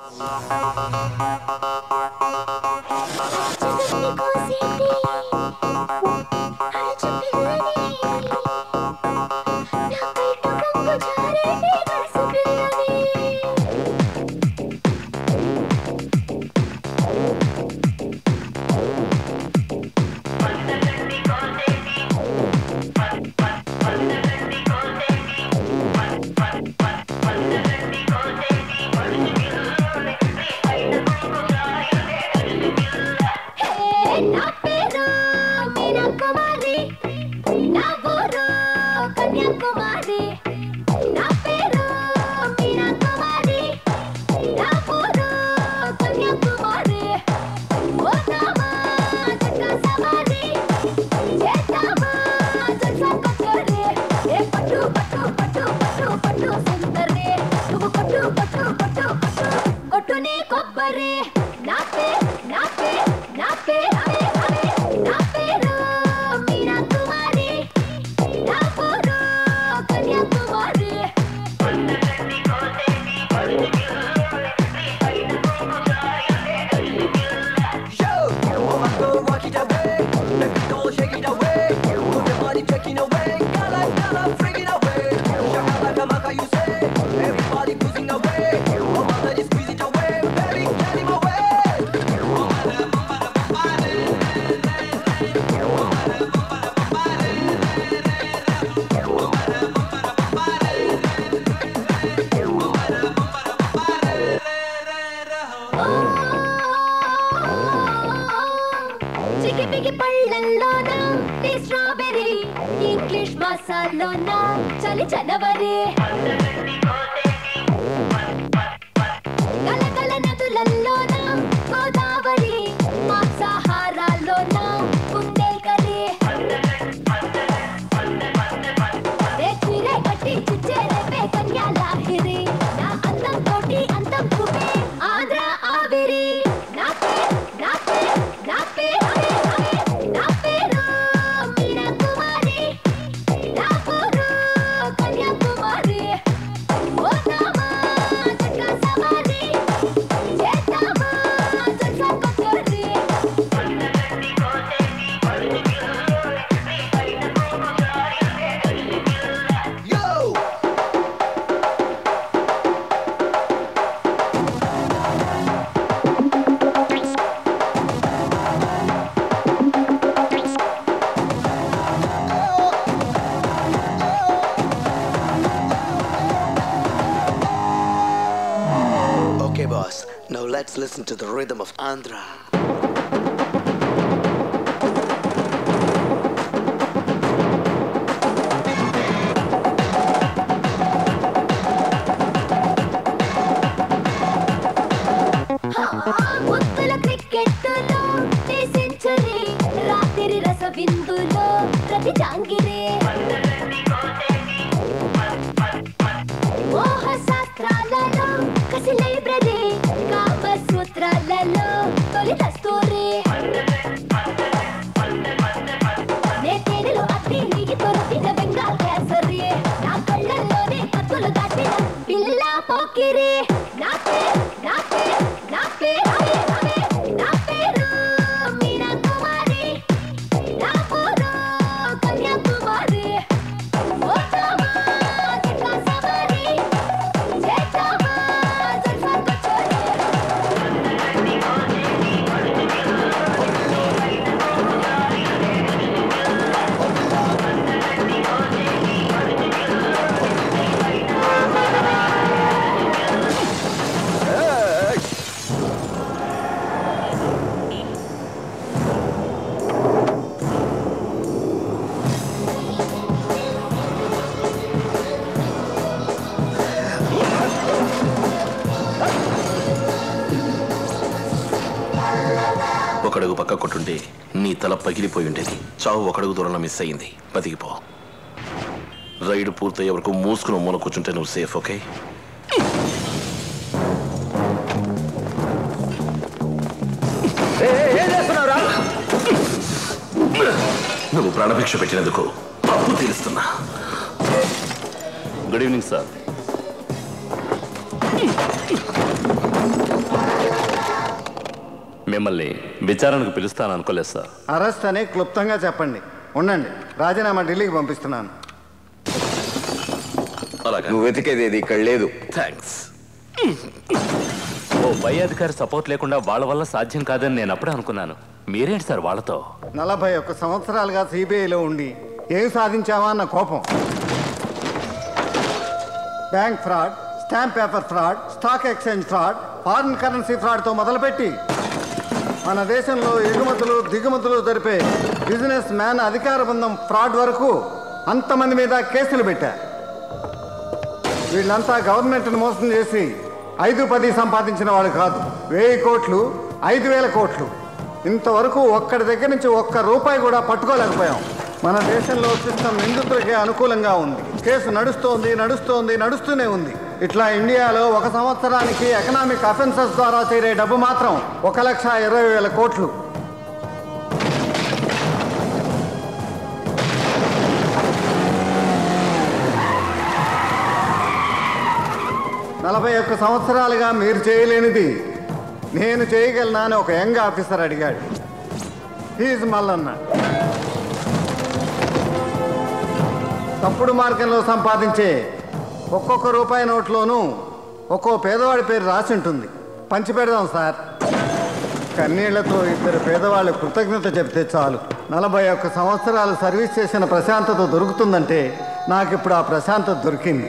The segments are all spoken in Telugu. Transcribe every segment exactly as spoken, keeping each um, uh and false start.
Listen to the rhythm of Andhra. ఒకడుగు పక్క కొట్టుంటే నీ తల పగిలిపోయి ఉండేది. చావు ఒకడుగు దూరంలో మిస్ అయ్యింది. బతికిపో. రైడ్ పూర్తయ్యే వరకు మూసుకుని మూల కూర్చుంటే నువ్వు సేఫ్. ఓకే? నువ్వు ప్రాణభిక్ష పెట్టినందుకు అప్పు తీరుస్తున్నా. Good evening sir. మిమ్మల్ని విచారణకు పిలుస్తాను అనుకోలేదు సార్. అరెస్ట్ అని క్లుప్తంగా చెప్పండి. ఉండండి, రాజీనామా ఢిల్లీకి పంపిస్తున్నాను. నువ్వు వెతికేది ఏది ఇక్కడ లేదు. థ్యాంక్స్. ఓ పై అధికారి సపోర్ట్ లేకుండా వాళ్ళ వల్ల సాధ్యం కాదని నేను అప్పుడే అనుకున్నాను. మీరేంటి సార్ వాళ్ళతో? నలభై ఒక్క సంవత్సరాలుగా సిబిఐలో ఉండి ఏం సాధించావా అన్న కోపం. Bank fraud, stamp paper fraud, stock exchange fraud, foreign currency ఫ్రాడ్తో మొదలుపెట్టి మన దేశంలో ఎగుమతులు దిగుమతులు జరిపే బిజినెస్ మ్యాన్ అధికార బృందం ఫ్రాడ్ వరకు అంతమంది మీద కేసులు పెట్టారు. వీళ్ళంతా గవర్నమెంట్ని మోసం చేసి ఐదు పది సంపాదించిన వాళ్ళు కాదు. వెయ్యి కోట్లు ఐదు వేల కోట్లు ఇంతవరకు ఒక్కడి దగ్గర నుంచి ఒక్క రూపాయి కూడా పట్టుకోలేకపోయాం. మన దేశంలో సిస్టమ్ నిందితులకే అనుకూలంగా ఉంది. కేసు నడుస్తోంది నడుస్తోంది నడుస్తూనే ఉంది. ఇట్లా ఇండియాలో ఒక సంవత్సరానికి ఎకనామిక్ అఫెన్సెస్ ద్వారా చేరే డబ్బు మాత్రం ఒక లక్ష ఇరవై వేల కోట్లు. నలభై ఒక్క సంవత్సరాలుగా మీరు చేయలేనిది నేను చేయగలనా అని ఒక యంగ్ ఆఫీసర్ అడిగాడు. హీజ్ మల్లన్న. తప్పుడు మార్గంలో సంపాదించే ఒక్కొక్క రూపాయి నోట్లోనూ ఒక్కో పేదవాడి పేరు రాసి ఉంటుంది. పంచిపెడదాం సార్. కన్నీళ్లతో ఇద్దరు పేదవాళ్ళు కృతజ్ఞత చెప్తే చాలు. నలభై ఒక్క సంవత్సరాలు సర్వీస్ చేసిన ప్రశాంతత దొరుకుతుందంటే నాకు ఇప్పుడు ఆ ప్రశాంతత దొరికింది.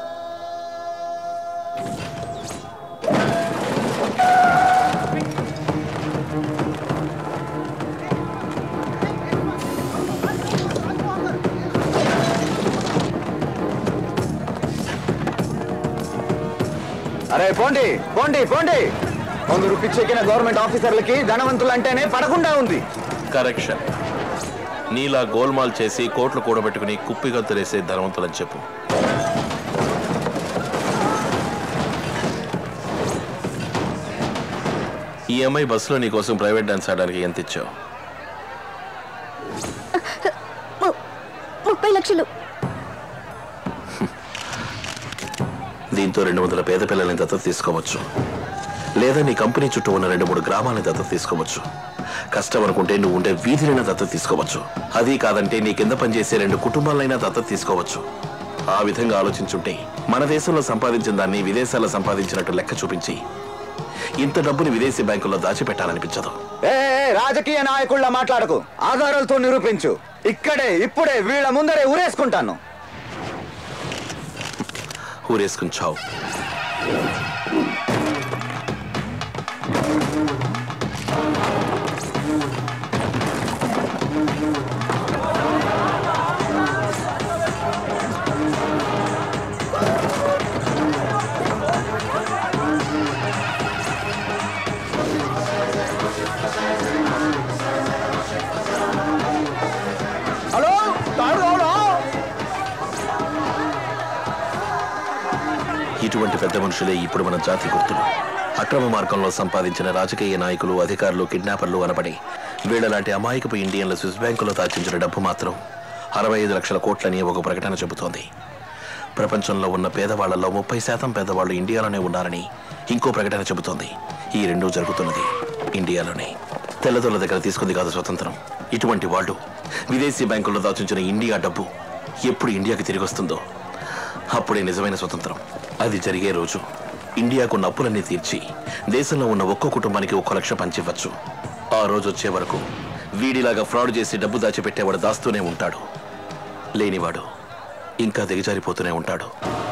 అరే పోండి పోండి పోండి. కొందరు పిచ్చెక్కిన గవర్నమెంట్ ఆఫీసర్లకి ధనవంతులు అంటేనే పడకుండా ఉంది. కరెక్షన్. నీలా గోల్మాల్ చేసి కోట్లు కూడబెట్టుకుని కుప్పిగంతులేసే ధనవంతులని చెప్పు. ఈ అమ్మాయి బస్సులో నీ కోసం ప్రైవేట్ డాన్స్ ఆడడానికి ఎంత ఇచ్చావు? ముప్పై లక్షలు. దీంతో రెండు వందల పేద పిల్లల్ని దత్తత తీసుకోవచ్చు, లేదా నీ కంపెనీ చుట్టూ ఉన్న రెండు మూడు గ్రామాలని దత్తత తీసుకోవచ్చు. కష్టం అనుకుంటే నువ్వు ఉండే వీధినైనా దత్తత తీసుకోవచ్చు. అది కాదంటే నీ కింద పనిచేసే రెండు కుటుంబాలైనా దత్తత తీసుకోవచ్చు. ఆ విధంగా ఆలోచించుంటే మన దేశంలో సంపాదించిన దాన్ని విదేశాల్లో సంపాదించినట్టు లెక్క చూపించి ఇంత డబ్బుని విదేశీ బ్యాంకుల్లో దాచిపెట్టాలనిపించదు. ఏ రాజకీయ నాయకుళ్ళ మాట్లాడకు, ఆధారాలతో నిరూపించు. ఇక్కడే ఇప్పుడే వీళ్ళ ముందరే ఊరేసుకుంటాను. ఊరేసుకుని చావు. హలో ఇటువంటి పెద్ద మనుషులే ఇప్పుడు మన జాతి గుర్తులు. అక్రమ మార్గంలో సంపాదించిన రాజకీయ నాయకులు, అధికారులు, కిడ్నాపర్లు అనబడి వీళ్ళలాంటి అమాయకపు ఇండియన్ల స్విస్ బ్యాంకులో దాచించిన డబ్బు మాత్రం అరవై ఐదు లక్షల కోట్లని ఒక ప్రకటన చెబుతోంది. ప్రపంచంలో ఉన్న పేదవాళ్లలో ముప్పై శాతం పేదవాళ్లు ఇండియాలోనే ఉన్నారని ఇంకో ప్రకటన చెబుతోంది. ఈ రెండూ జరుగుతున్నది ఇండియాలోనే. తెల్లదొల్ల దగ్గర తీసుకుంది కాదు స్వతంత్రం. ఇటువంటి వాళ్ళు విదేశీ బ్యాంకుల్లో దాచించిన ఇండియా డబ్బు ఎప్పుడు ఇండియాకి తిరిగి వస్తుందో అప్పుడే నిజమైన స్వతంత్రం. అది జరిగే రోజు ఇండియాకున్న అప్పులన్నీ తీర్చి దేశంలో ఉన్న ఒక్కో కుటుంబానికి ఒక్కో లక్ష పంచివ్వచ్చు. ఆ రోజు వచ్చే వరకు వీడిలాగా ఫ్రాడ్ చేసి డబ్బు దాచిపెట్టేవాడు దాస్తూనే ఉంటాడు, లేనివాడు ఇంకా దిగజారిపోతూనే ఉంటాడు.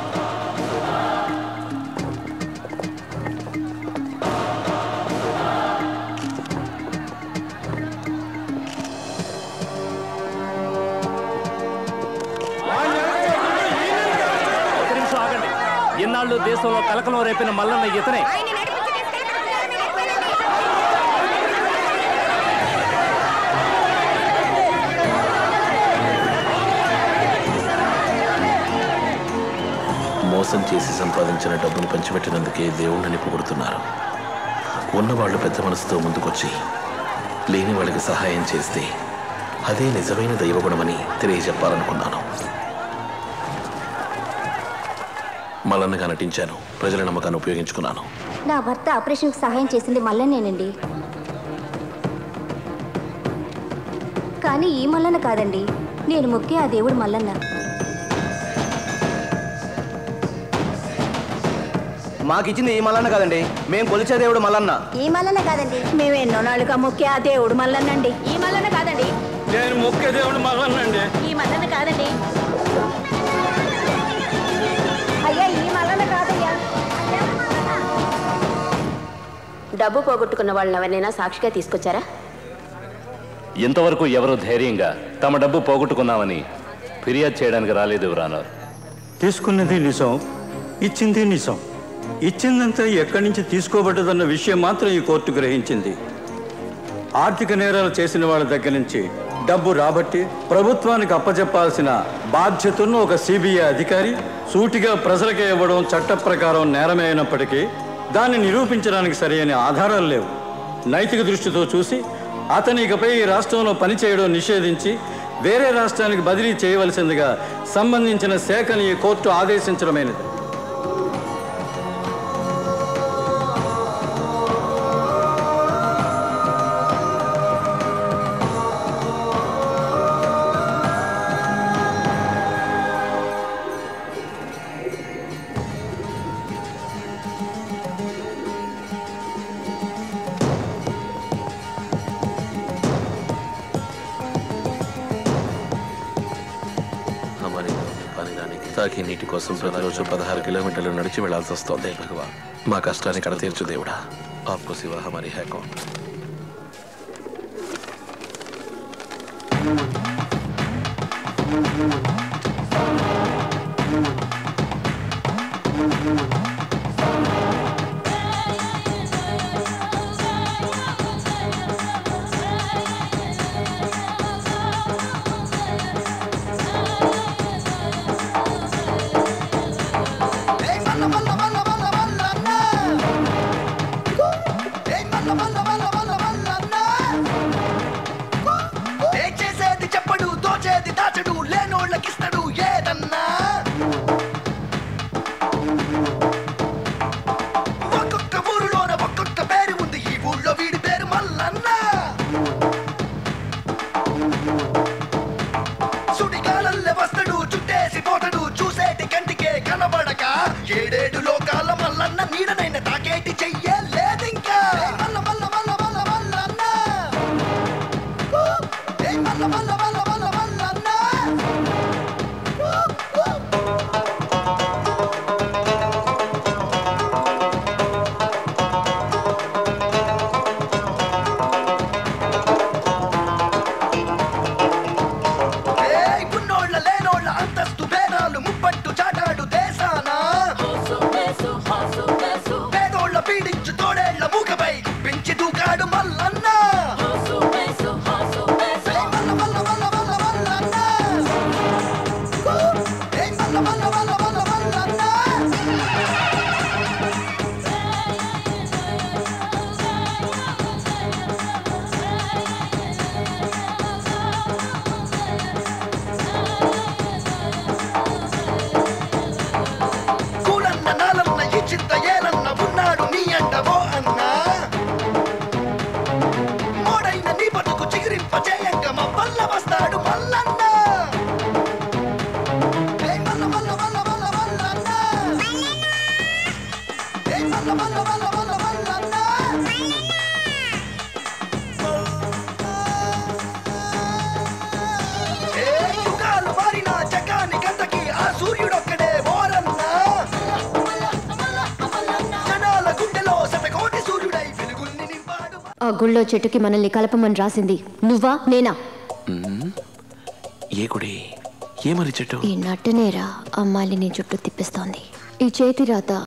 ఇన్నాళ్ళు దేశంలో కలకలం రేపిన మల్లన్న ఇతనే. మోసం చేసి సంపాదించిన డబ్బును పంచిపెట్టినందుకే దేవుణ్ణి పొగుడుతున్నారు. ఉన్నవాళ్లు పెద్ద మనసుతో ముందుకొచ్చి లేని వాళ్ళకి సహాయం చేస్తే అదే నిజమైన దైవగుణమని తెలియజెప్పాలనుకున్నాను. మల్లన్నగా నటించాను, ప్రజల నమ్మకాన్ని ఉపయోగించుకున్నాను. నా భర్త ఆపరేషన్కి సహాయం చేసింది మల్లన్నేనండి. కానీ ఈ మల్లన్న కాదండి, నేను మొక్కే ఆ దేవుడు మల్లన్న. మాకిచ్చింది ఈ మల్లన్న కాదండి, మేము కొలిచే దేవుడు మల్లన్న. ఈ మల్లన్న కాదండి, మేము ఎన్నో నాలుగా మొక్కే ఆ దేవుడు మల్లన్న అండి. ఈ మల్లన్న కాదండి, నేను మొక్కే దేవుడు మల్లన్న అండి. ఈ మల్లన్న కాదండి. అయ్యా ఈ మల్లన్న కాదయ్యా. డబ్బు పోగొట్టుకున్న వాళ్ళని ఎవరైనా సాక్షిగా తీసుకొచ్చారా? ఇంతవరకు ఎవరు ధైర్యంగా తమ డబ్బు పోగొట్టుకున్నామని ఫిర్యాదు చేయడానికి రాలేదు ఎవరన్నారు. తీసుకున్నది నిజం, ఇచ్చింది నిజం. ఇచ్చిందంతా ఎక్కడి నుంచి తీసుకోబడ్డదన్న విషయం మాత్రం ఈ కోర్టు గ్రహించింది. ఆర్థిక నేరాలు చేసిన వాళ్ళ దగ్గర నుంచి డబ్బు రాబట్టి ప్రభుత్వానికి అప్పచెప్పాల్సిన బాధ్యతను ఒక సిబిఐ అధికారి సూటిగా ప్రజలకే ఇవ్వడం చట్ట ప్రకారం నేరమే అయినప్పటికీ దాన్ని నిరూపించడానికి సరైన ఆధారాలు లేవు. నైతిక దృష్టితో చూసి అతని ఇకపై ఈ రాష్ట్రంలో పనిచేయడం నిషేధించి వేరే రాష్ట్రానికి బదిలీ చేయవలసిందిగా సంబంధించిన శాఖని ఈ కోర్టు ఆదేశించడమైనది. తాకి నీటి కోసం ప్రతిరోజు పదహారు కిలోమీటర్లు నడిచి వెళ్లాల్సి వస్తోంది. భగవాన్, మా కష్టాన్ని కడ తీర్చు దేవుడా. ఆప్కో సివా హమారీ హై కౌన్. ఆ గుళ్ళో చెట్టుకి మనల్ని కలపమని రాసింది నువ్వా నేనా? ఏ గుడి, ఏ మరి చెట్టు? ఈ నట్టనేరా అమ్మాయిని నీ చుట్టూ తిప్పిస్తోంది. ఈ చేతి రాత